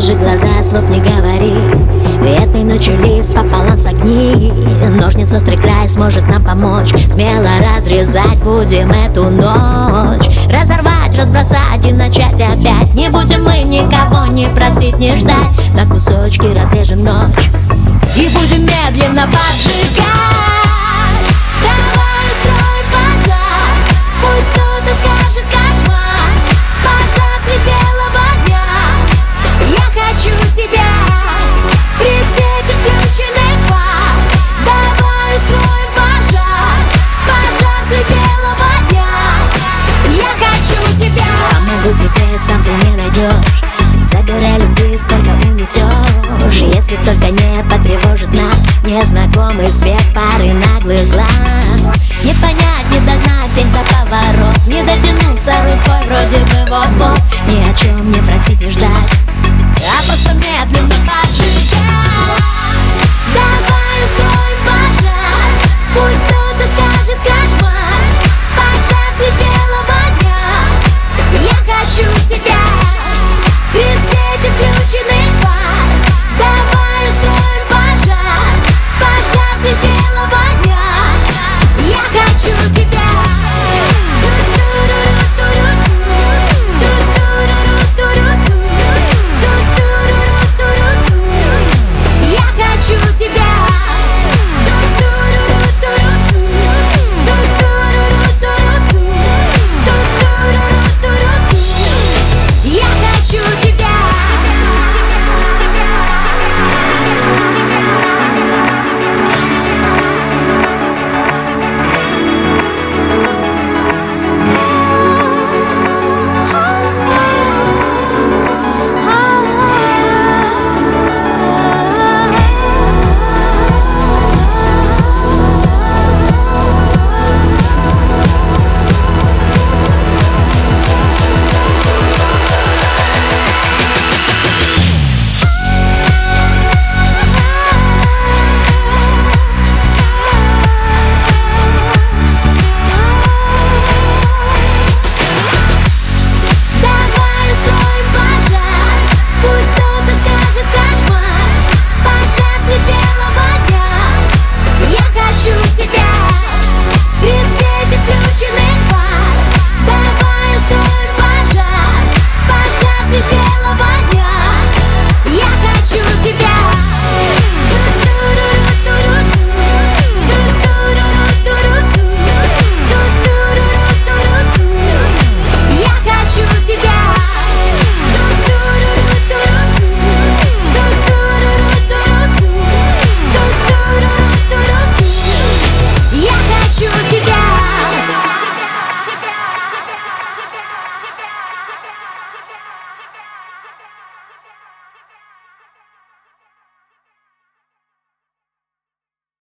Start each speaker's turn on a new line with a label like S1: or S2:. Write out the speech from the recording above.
S1: Закрой же глаза, слов не говори. Этой ночью лист пополам согни. Ножниц острый край сможет нам помочь. Смело разрезать будем эту ночь. Разорвать, разбросать и начать опять. Не будем мы никого не просить, не ждать. На кусочки разрежем ночь и будем медленно поджигать. Давай устроим пожар, пусть кто-то скажет кошмар. Пожар средь белого дня. Я хочу тебя при свете включенных фар. Давай устроим пожар, пожар средь белого дня. Я хочу тебя. Помогу тебе, сам ты не найдешь. Забирай любви, сколько унесешь. Если только не потревожит нас незнакомый свет пары наглых глаз. Не понять, не догнать день за поворот. Не дотянуться рукой вроде бы вот-вот. Ни о чем не просить, не ждать, а просто медленно